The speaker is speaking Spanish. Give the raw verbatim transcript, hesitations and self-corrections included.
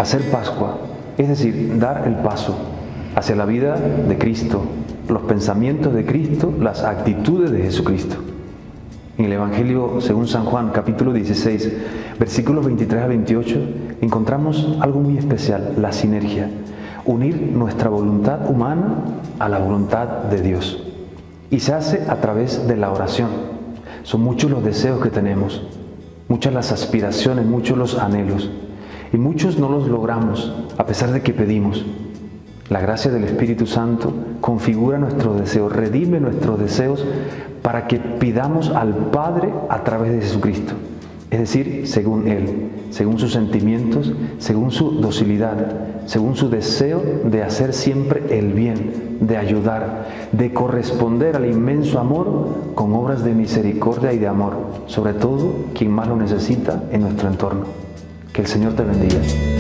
hacer Pascua, es decir, dar el paso hacia la vida de Cristo, los pensamientos de Cristo, las actitudes de Jesucristo. En el Evangelio según San Juan, capítulo dieciséis, versículos veintitrés a veintiocho, encontramos algo muy especial, la sinergia, unir nuestra voluntad humana a la voluntad de Dios. Y se hace a través de la oración. Son muchos los deseos que tenemos, muchas las aspiraciones, muchos los anhelos, y muchos no los logramos a pesar de que pedimos. La gracia del Espíritu Santo configura nuestros deseos, redime nuestros deseos para que pidamos al Padre a través de Jesucristo. Es decir, según Él, según sus sentimientos, según su docilidad, según su deseo de hacer siempre el bien, de ayudar, de corresponder al inmenso amor con obras de misericordia y de amor, sobre todo quien más lo necesita en nuestro entorno. Que el Señor te bendiga.